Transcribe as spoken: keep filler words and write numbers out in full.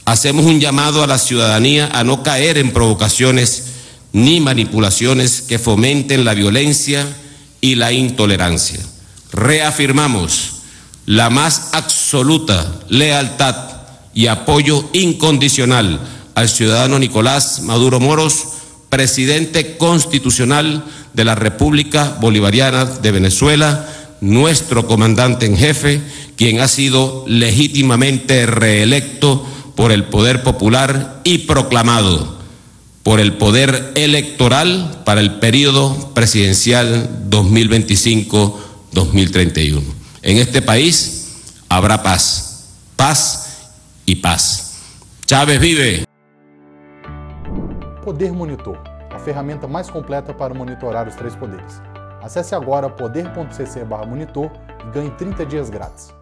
hacemos un llamado a la ciudadanía a no caer en provocaciones ni manipulaciones que fomenten la violencia y la intolerancia. Reafirmamos la más absoluta lealtad y apoyo incondicional al ciudadano Nicolás Maduro Moros, presidente constitucional de la República Bolivariana de Venezuela, nuestro comandante en jefe, quien ha sido legítimamente reelecto por el poder popular y proclamado por el poder electoral para el periodo presidencial dos mil veinticinco a dos mil treinta y uno. En este país habrá paz, paz y paz. Chávez vive. Poder Monitor, a ferramenta mais completa para monitorar os três poderes. Acesse agora poder ponto c c barra monitor e ganhe trinta dias grátis.